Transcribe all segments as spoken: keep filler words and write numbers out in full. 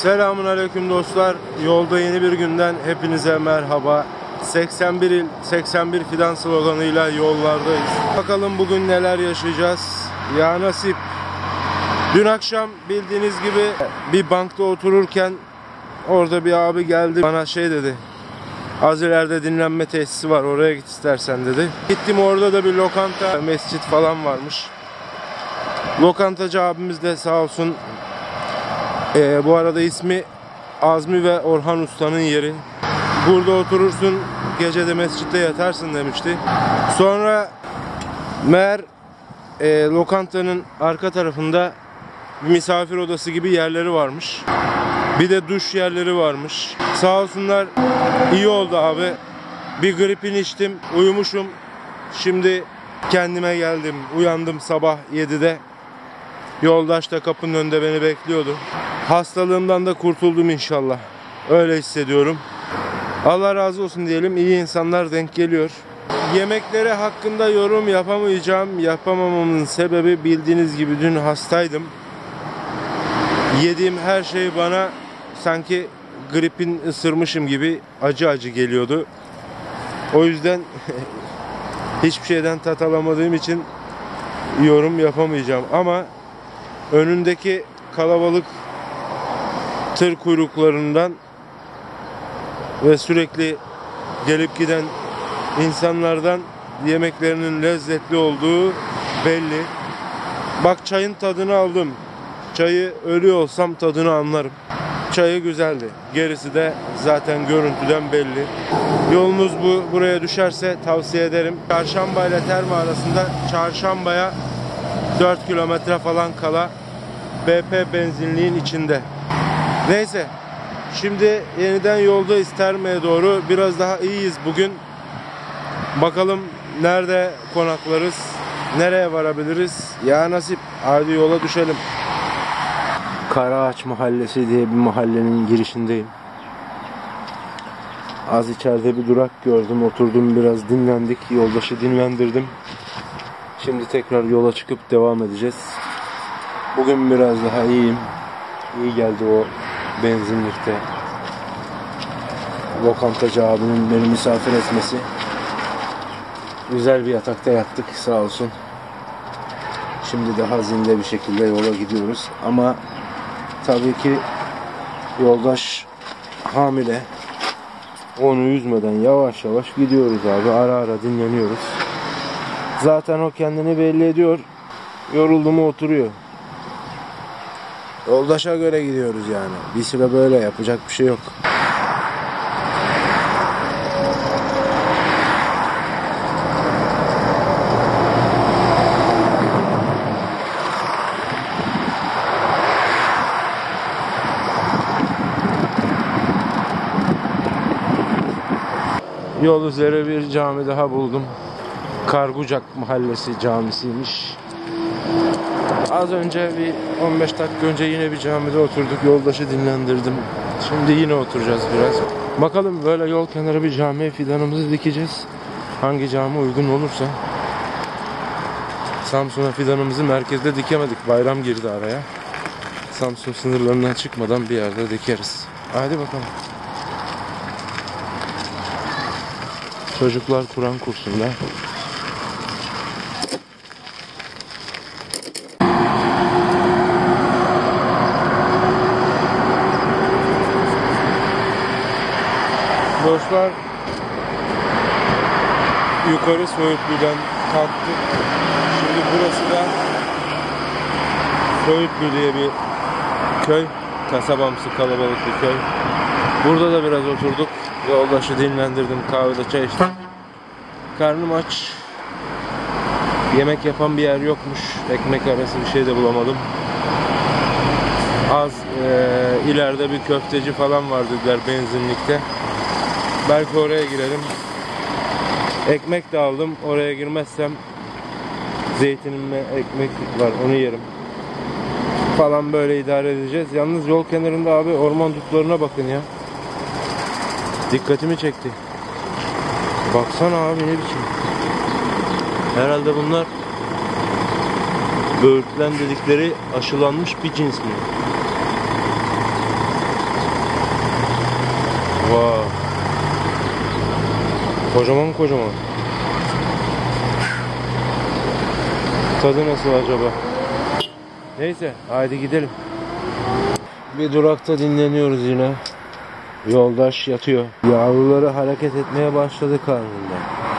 Selamünaleyküm dostlar. Yolda yeni bir günden hepinize merhaba. seksen bir il, seksen bir fidan sloganıyla yollardayız. Bakalım bugün neler yaşayacağız. Ya nasip. Dün akşam bildiğiniz gibi bir bankta otururken orada bir abi geldi. Bana şey dedi. Az ileride dinlenme tesisi var. Oraya git istersen dedi. Gittim, orada da bir lokanta, mescit falan varmış. Lokantacı abimiz de sağ olsun. Ee, bu arada ismi Azmi ve Orhan Usta'nın yeri. Burada oturursun, gece de mescitte yatarsın demişti. Sonra meğer e, lokantanın arka tarafında bir misafir odası gibi yerleri varmış. Bir de duş yerleri varmış. Sağ olsunlar, iyi oldu abi. Bir gripin içtim, uyumuşum. Şimdi kendime geldim. Uyandım sabah yedide. Yoldaş da kapının önünde beni bekliyordu. Hastalığımdan da kurtuldum inşallah. Öyle hissediyorum. Allah razı olsun diyelim. İyi insanlar denk geliyor. Yemekleri hakkında yorum yapamayacağım. Yapamamamın sebebi, bildiğiniz gibi dün hastaydım. Yediğim her şey bana sanki gripin ısırmışım gibi acı acı geliyordu. O yüzden hiçbir şeyden tat alamadığım için yorum yapamayacağım. Ama önündeki kalabalık tır kuyruklarından ve sürekli gelip giden insanlardan yemeklerinin lezzetli olduğu belli. Bak, çayın tadını aldım. Çayı ölü olsam tadını anlarım. Çayı güzeldi. Gerisi de zaten görüntüden belli. Yolunuz bu buraya düşerse tavsiye ederim. Çarşamba ile Terme arasında, Çarşamba'ya dört kilometre falan kala B P benzinliğin içinde. Neyse, şimdi yeniden yoldayız Terme'ye doğru. Biraz daha iyiyiz bugün. Bakalım nerede konaklarız, nereye varabiliriz. Ya nasip, hadi yola düşelim. Karaağaç Mahallesi diye bir mahallenin girişindeyim. Az içeride bir durak gördüm, oturdum, biraz dinlendik. Yoldaşı dinlendirdim. Şimdi tekrar yola çıkıp devam edeceğiz. Bugün biraz daha iyiyim. İyi geldi o benzinlikte lokantacı abinin beni misafir etmesi. Güzel bir yatakta yattık sağ olsun. Şimdi daha zinde bir şekilde yola gidiyoruz. Ama tabii ki yoldaş hamile. Onu üzmeden yavaş yavaş gidiyoruz abi. Ara ara dinleniyoruz. Zaten o kendini belli ediyor. Yoruldu mu oturuyor. Yoldaşa göre gidiyoruz yani. Bir süre böyle, yapacak bir şey yok. Yol üzeri bir cami daha buldum. Kargucak Mahallesi camisiymiş. Az önce bir on beş dakika önce yine bir camide oturduk. Yoldaşı dinlendirdim. Şimdi yine oturacağız biraz. Bakalım, böyle yol kenarı bir camiye fidanımızı dikeceğiz. Hangi cami uygun olursa. Samsun'a fidanımızı merkezde dikemedik. Bayram girdi araya. Samsun sınırlarından çıkmadan bir yerde dikeriz. Hadi bakalım. Çocuklar Kur'an kursunda. Dostlar, yukarı Söğütlü'den kalktık. Şimdi burası da Söğütlü diye bir köy. Kasabamsı, kalabalık bir köy. Burada da biraz oturduk. Yoldaşı dinlendirdim, kahvede çay içtim. Karnım aç. Yemek yapan bir yer yokmuş. Ekmek arası bir şey de bulamadım. Az e, ileride bir köfteci falan var dediler benzinlikte. Belki oraya girelim. Ekmek de aldım. Oraya girmezsem zeytinimle ekmek var, onu yerim. Falan böyle idare edeceğiz. Yalnız yol kenarında abi orman dutlarına bakın ya. Dikkatimi çekti. Baksana abi, ne biçim. Herhalde bunlar böğürtlen dedikleri aşılanmış bir cins mi? Wow. Kocaman kocaman. Tadı nasıl acaba? Neyse, haydi gidelim. Bir durakta dinleniyoruz yine. Yoldaş yatıyor. Yavruları hareket etmeye başladı karnında.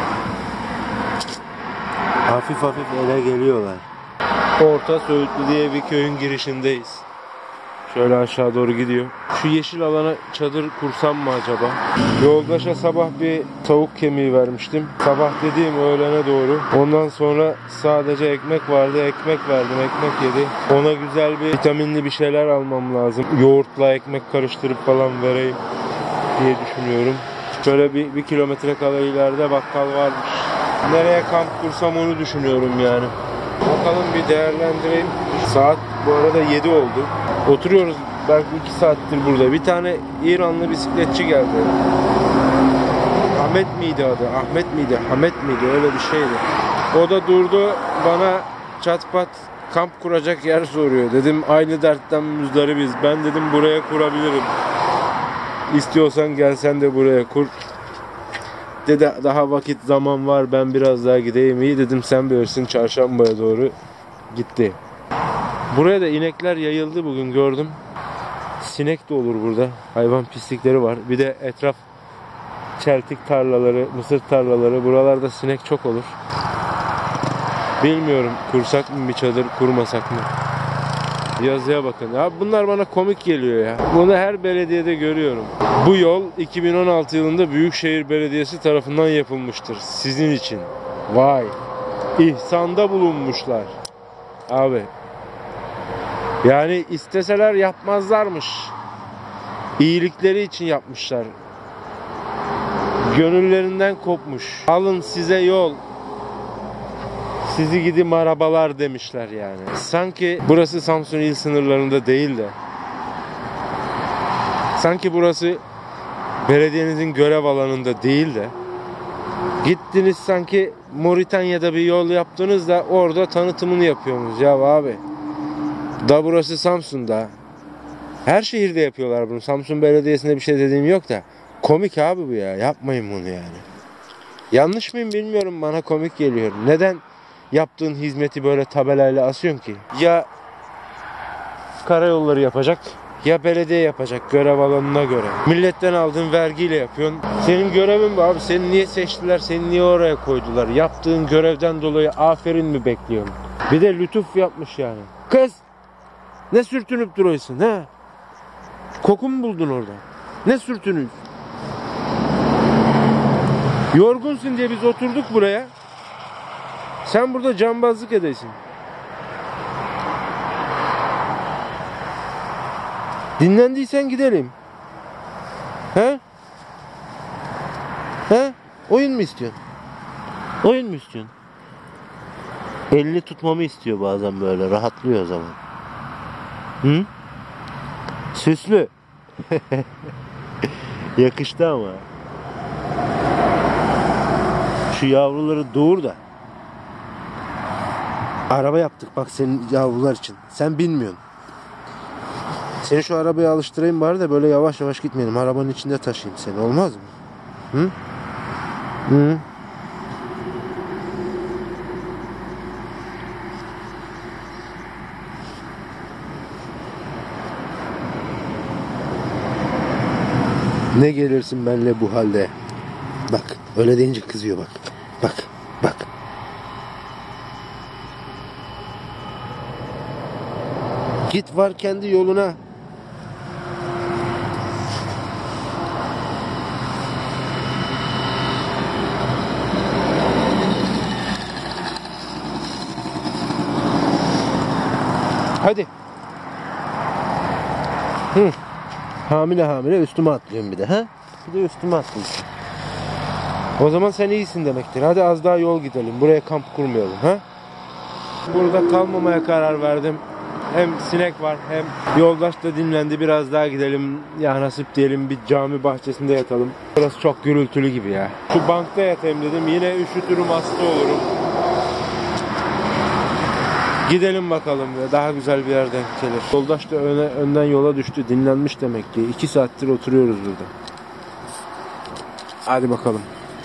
Hafif hafif ele geliyorlar. Orta Söğütlü diye bir köyün girişindeyiz. Şöyle aşağı doğru gidiyor. Şu yeşil alana çadır kursam mı acaba? Yoldaşa sabah bir tavuk kemiği vermiştim. Sabah dediğim öğlene doğru. Ondan sonra sadece ekmek vardı. Ekmek verdim. Ekmek yedi. Ona güzel bir vitaminli bir şeyler almam lazım. Yoğurtla ekmek karıştırıp falan vereyim diye düşünüyorum. Şöyle bir, bir kilometre kadar ileride bakkal varmış. Nereye kamp kursam onu düşünüyorum yani. Bakalım bir değerlendireyim. Saat bu arada yedi oldu. Oturuyoruz belki iki saattir burada. Bir tane İranlı bisikletçi geldi. Ahmet miydi adı? Ahmet miydi? Hamet miydi? Öyle bir şeydi. O da durdu bana çat pat kamp kuracak yer soruyor. Dedim aynı dertten müzdaribiz. Ben dedim buraya kurabilirim. İstiyorsan gelsen de buraya kur. Dedi daha vakit zaman var, ben biraz daha gideyim. İyi dedim, sen bilirsin. Çarşambaya doğru gitti. Buraya da inekler yayıldı bugün, gördüm. Sinek de olur burada. Hayvan pislikleri var. Bir de etraf çeltik tarlaları, mısır tarlaları. Buralarda sinek çok olur. Bilmiyorum kursak mı bir çadır, kurmasak mı? Yazıya bakın. Ya bunlar bana komik geliyor ya. Bunu her belediyede görüyorum. Bu yol iki bin on altı yılında Büyükşehir Belediyesi tarafından yapılmıştır. Sizin için. Vay. İhsanda bulunmuşlar. Abi. Yani isteseler yapmazlarmış. İyilikleri için yapmışlar. Gönüllerinden kopmuş. Alın size yol. Sizi gidi marabalar demişler yani. Sanki burası Samsun il sınırlarında değil de. Sanki burası belediyenizin görev alanında değil de. Gittiniz sanki Moritanya'da bir yol yaptınız da orada tanıtımını yapıyorsunuz ya abi. Da burası Samsun'da. Her şehirde yapıyorlar bunu. Samsun Belediyesi'nde bir şey dediğim yok da. Komik abi bu ya. Yapmayın bunu yani. Yanlış mıyım bilmiyorum, bana komik geliyor. Neden yaptığın hizmeti böyle tabelayla asıyorsun ki? Ya karayolları yapacak ya belediye yapacak görev alanına göre. Milletten aldığın vergiyle yapıyorsun. Senin görevin bu abi. Seni niye seçtiler? Seni niye oraya koydular? Yaptığın görevden dolayı aferin mi bekliyorsun? Bir de lütuf yapmış yani. Kız! Ne sürtünüp duruyorsun he? Koku mu buldun orada? Ne sürtünüyorsun? Yorgunsun diye biz oturduk buraya. Sen burada cambazlık edesin. Dinlendiysen gidelim. He? He? Oyun mu istiyorsun? Oyun mu istiyorsun? Elini tutmamı istiyor bazen böyle. Rahatlıyor o zaman. Hı? Süslü. Yakıştı ama. Şu yavruları doğur da. Araba yaptık bak senin yavrular için. Sen bilmiyorsun. Seni şu arabaya alıştırayım bari de böyle yavaş yavaş gitmeyelim. Arabanın içinde taşıyayım seni. Olmaz mı? Hı? Hı? Ne gelirsin benimle bu halde? Bak öyle deyince kızıyor bak. Bak bak. Git var kendi yoluna. Hadi. Hı. Hamile hamile üstüme atlıyorum bir de ha? Bir de üstüme atlıyorsun. O zaman sen iyisin demektir. Hadi az daha yol gidelim. Buraya kamp kurmayalım ha? Burada kalmamaya karar verdim. Hem sinek var hem yoldaş da dinlendi. Biraz daha gidelim. Ya nasip diyelim bir cami bahçesinde yatalım. Burası çok gürültülü gibi ya. Şu bankta yatayım dedim. Yine üşütürüm, hasta olurum. Gidelim bakalım ya. Daha güzel bir yerden gelir. Yoldaş da öne, önden yola düştü. Dinlenmiş demek ki. İki saattir oturuyoruz burada. Hadi bakalım.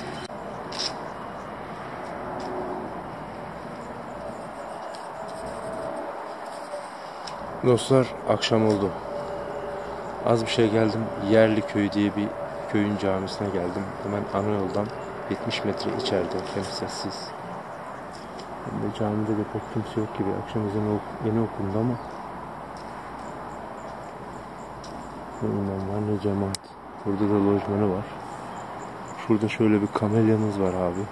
Dostlar, akşam oldu. Az bir şey geldim. Yerliköy diye bir köyün camisine geldim. Hemen ana yoldan yetmiş metre içeride. Hem sessiz. Hem de camide de pek kimse yok gibi. Akşam ezanı yeni okundu ama ne imam var ne cemaat. Burada da lojmanı var. Şurada şöyle bir kamelyamız var abi.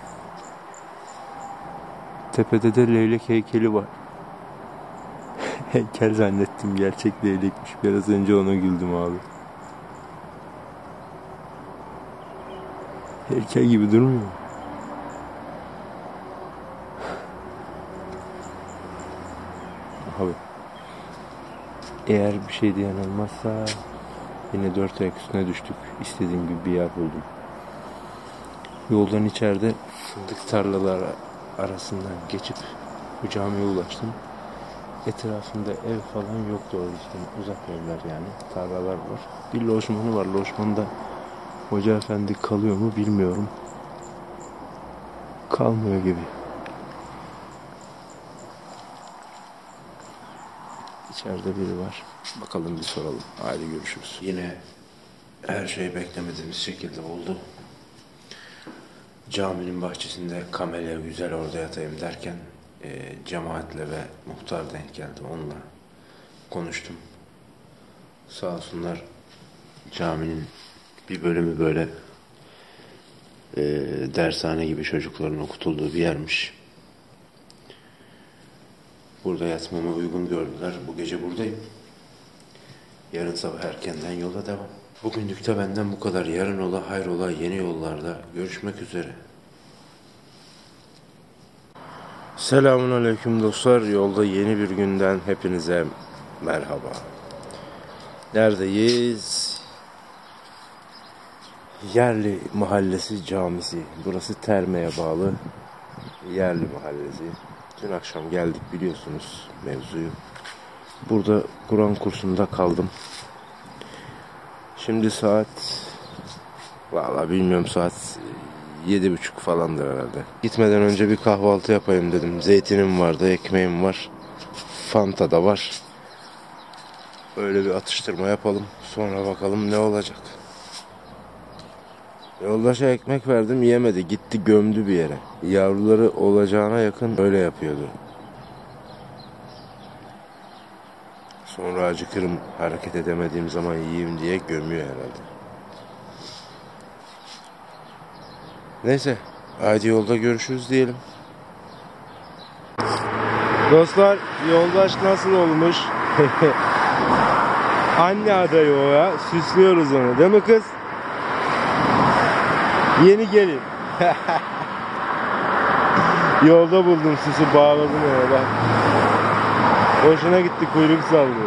Tepede de leylek heykeli var. Heykel zannettim, gerçek leylekmiş. Biraz önce ona güldüm abi. Heykel gibi durmuyor mu? Abi, eğer bir şey diyen olmazsa yine dört ayak üstüne düştük. İstediğim gibi bir yer buldum. Yoldan içeride fındık tarlaları arasından geçip bu camiye ulaştım. Etrafında ev falan yok doğru düzgün. Uzak evler yani. Tarlalar var. Bir lojmanı var. Lojmanda hoca efendi kalıyor mu bilmiyorum. Kalmıyor gibi. İçeride biri var. Bakalım bir soralım. Haydi görüşürüz. Yine her şey beklemediğimiz şekilde oldu. Caminin bahçesinde kamelya güzel orada yatayım derken e, cemaatle ve muhtar denk geldi. Onunla konuştum. Sağ olsunlar, caminin bir bölümü böyle e, dershane gibi çocukların okutulduğu bir yermiş. Burada yatmama uygun gördüler. Bu gece buradayım. Yarın sabah erkenden yola devam. Bugünlük de benden bu kadar. Yarın ola hayrola yeni yollarda görüşmek üzere. Selamünaleyküm dostlar. Yolda yeni bir günden hepinize merhaba. Neredeyiz? Yerli Mahallesi Camisi. Burası Terme'ye bağlı Yerli Mahallesi. Dün akşam geldik, biliyorsunuz mevzuyu. Burada Kur'an kursunda kaldım. Şimdi saat, vallahi bilmiyorum, saat yedi buçuk falandır herhalde. Gitmeden önce bir kahvaltı yapayım dedim. Zeytinim vardı, ekmeğim var, Fanta da var. Öyle bir atıştırma yapalım. Sonra bakalım ne olacak. Yoldaşa ekmek verdim, yemedi. Gitti gömdü bir yere. Yavruları olacağına yakın öyle yapıyordu. Sonra acıkırım, hareket edemediğim zaman yiyeyim diye gömüyor herhalde. Neyse, haydi yolda görüşürüz diyelim. Dostlar, yoldaş nasıl olmuş? Anne adayı o ya. Süslüyoruz onu, değil mi kız? Yeni gelin. Yolda buldum süsü, bağladım ona bak. Hoşuna gitti, kuyruk sallıyor.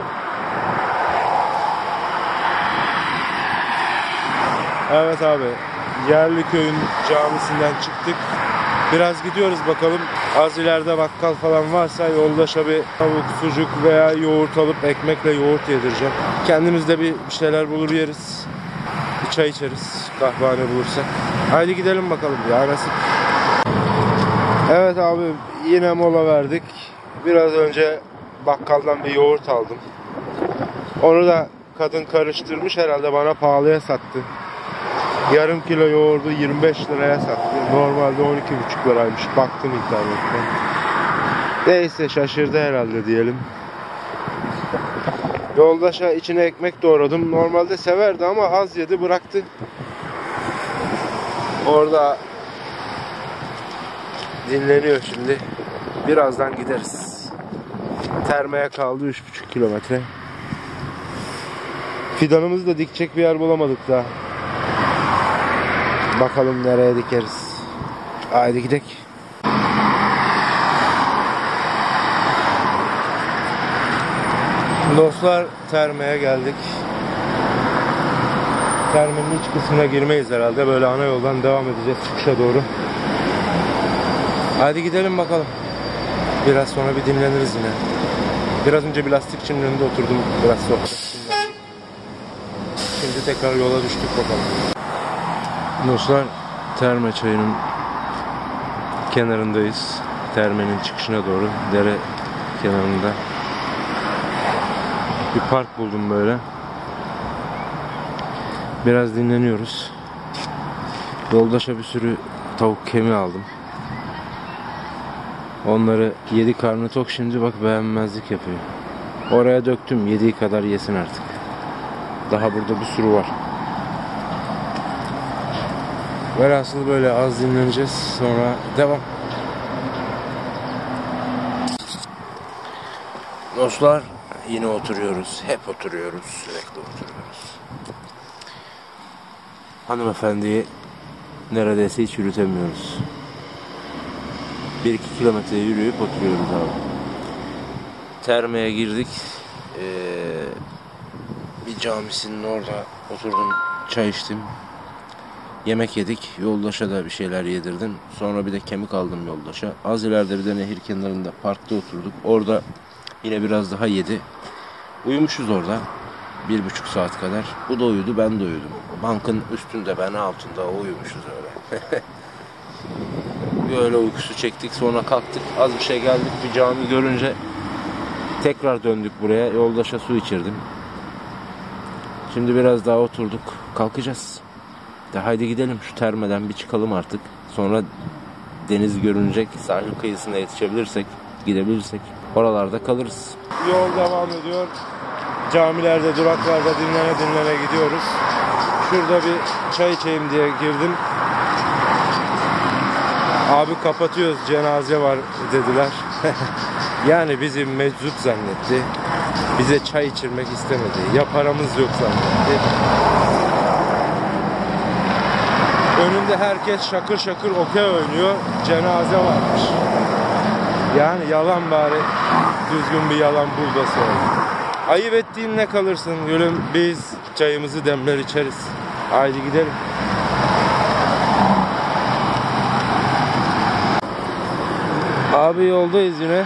Evet abi, Yerliköy'ün camisinden çıktık. Biraz gidiyoruz bakalım. Az ileride bakkal falan varsa yoldaşa bir tavuk, sucuk veya yoğurt alıp ekmekle yoğurt yedireceğim. Kendimiz de bir şeyler bulur yeriz. Bir çay içeriz, kahvehane bulursak. Haydi gidelim bakalım ya, nasip. Evet abi, yine mola verdik. Biraz önce bakkaldan bir yoğurt aldım. Onu da kadın karıştırmış, herhalde bana pahalıya sattı. Yarım kilo yoğurdu yirmi beş liraya sattı. Normalde on iki buçuk liraymış. Baktım internetten. Neyse, şaşırdı herhalde diyelim. Yoldaşa içine ekmek doğradım. Normalde severdi ama az yedi, bıraktı. Orada dinleniyor şimdi. Birazdan gideriz. Terme'ye kaldı üç buçuk kilometre. Fidanımızı da dikecek bir yer bulamadık daha. Bakalım nereye dikeriz. Haydi gidelim. Dostlar, Terme'ye geldik. Terme'nin iç kısmına girmeyiz herhalde. Böyle ana yoldan devam edeceğiz çıkışa doğru. Haydi gidelim bakalım. Biraz sonra bir dinleniriz yine. Biraz önce bir lastikçinin önünde oturdum. Biraz sohbet. Şimdi tekrar yola düştük bakalım. Dostlar, Terme Çayı'nın kenarındayız. Termenin çıkışına doğru, dere kenarında bir park buldum böyle. Biraz dinleniyoruz. Yoldaşa bir sürü tavuk kemiği aldım. Onları yedi, karnı tok, şimdi bak beğenmezlik yapıyor. Oraya döktüm, yediği kadar yesin artık. Daha burada bir sürü var. Velhasıl böyle az dinleneceğiz, sonra devam. Dostlar, yine oturuyoruz. Hep oturuyoruz. Sürekli oturuyoruz. Hanımefendiyi neredeyse hiç yürütemiyoruz. bir iki kilometre yürüyüp oturuyoruz abi. Terme'ye girdik. Ee, bir camisinin orada oturdum. Çay içtim. Yemek yedik. Yoldaşa da bir şeyler yedirdim. Sonra bir de kemik aldım yoldaşa. Az ileride bir de nehir kenarında parkta oturduk. Orada yine biraz daha yedi. Uyumuşuz orada. Bir buçuk saat kadar. Bu da uyudu, ben de uyudum. Bankın üstünde, ben altında, uyumuşuz öyle. Böyle uykusu çektik, sonra kalktık. Az bir şey geldik, bir cami görünce tekrar döndük buraya. Yoldaşa su içirdim. Şimdi biraz daha oturduk. Kalkacağız. De haydi gidelim, şu Terme'den bir çıkalım artık. Sonra deniz görünecek, sahil kıyısına yetişebilirsek, gidebilirsek oralarda kalırız. Yol devam ediyor. Camilerde, duraklarda dinlene dinlene gidiyoruz. Şurada bir çay içeyim diye girdim. Abi kapatıyoruz, cenaze var dediler. Yani bizi meczup zannetti. Bize çay içirmek istemedi. Ya paramız yok zannetti. Önünde herkes şakır şakır okey oynuyor. Cenaze varmış. Yani yalan bari. Düzgün bir yalan bul da söyle. Ayıp ettiğinle kalırsın gülüm. Biz çayımızı demler içeriz. Haydi gidelim. Abi yoldayız yine.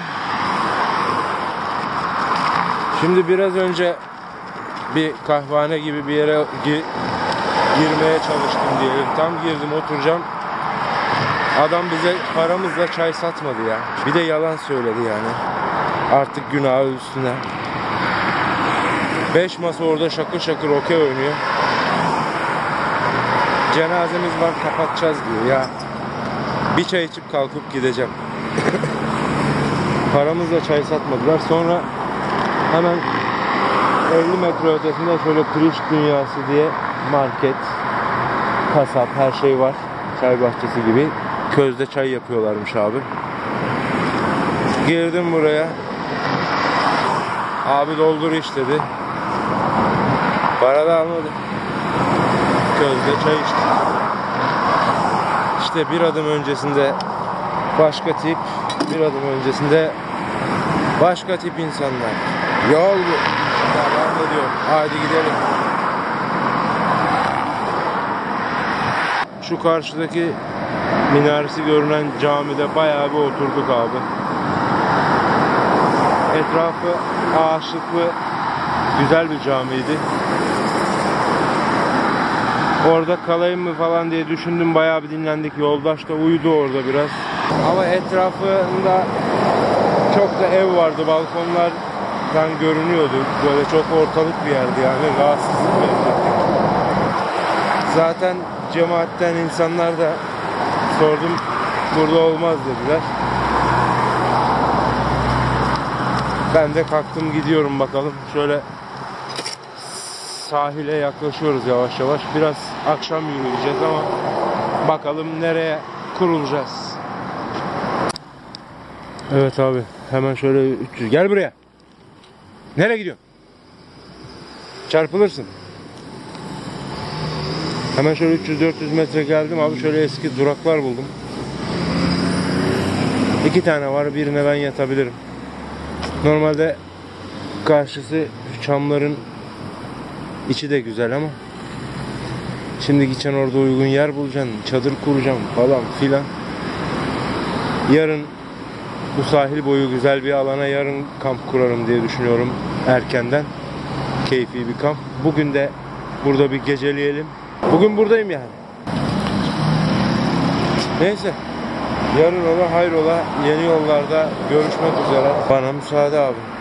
Şimdi biraz önce bir kahvehane gibi bir yere gi girmeye çalıştım diyelim. Tam girdim, oturacağım. Adam bize paramızla çay satmadı ya. Bir de yalan söyledi yani. Artık günahı üstüne. Beş masa orada şakır şakır okey oynuyor. Cenazemiz var, kapatacağız diyor ya. Bir çay içip kalkıp gideceğim. Paramızla çay satmadılar. Sonra hemen elli metre ötesinde şöyle pirinç dünyası diye market, kasap, her şey var. Çay bahçesi gibi. Közde çay yapıyorlarmış abi. Girdim buraya. Abi doldur iç dedi. Para da almadı. Közde çay içtim. İşte bir adım öncesinde başka tip, bir adım öncesinde başka tip insanlar. Yol bu. Devam ediyor. Haydi gidelim. Şu karşıdaki minaresi görünen camide bayağı bir oturduk abi. Etrafı ağaçlıklı, güzel bir camiydi. Orada kalayım mı falan diye düşündüm, bayağı bir dinlendik. Yoldaş da uyudu orada biraz. Ama etrafında çok da ev vardı, balkonlardan görünüyordu. Böyle çok ortalık bir yerdi yani, rahatsızlık verdi. Zaten cemaatten insanlar da sordum, burada olmaz dediler. Ben de kalktım, gidiyorum bakalım. Şöyle sahile yaklaşıyoruz yavaş yavaş. Biraz akşam yürüyeceğiz ama bakalım nereye kurulacağız. Evet abi, hemen şöyle üç yüz. Gel buraya. Nereye gidiyorsun? Çarpılırsın. Hemen şöyle üç yüz dört yüz metre geldim abi. Şöyle eski duraklar buldum. İki tane var. Birine ben yatabilirim. Normalde karşısı çamların içi de güzel ama şimdi gideceksin, orada uygun yer bulacaksın, çadır kuracaksın falan filan. Yarın bu sahil boyu güzel bir alana yarın kamp kurarım diye düşünüyorum, erkenden. Keyfi bir kamp. Bugün de burada bir geceleyelim. Bugün buradayım yani. Neyse. Yarın ola hayrola yeni yollarda görüşmek üzere. Bana müsaade abi.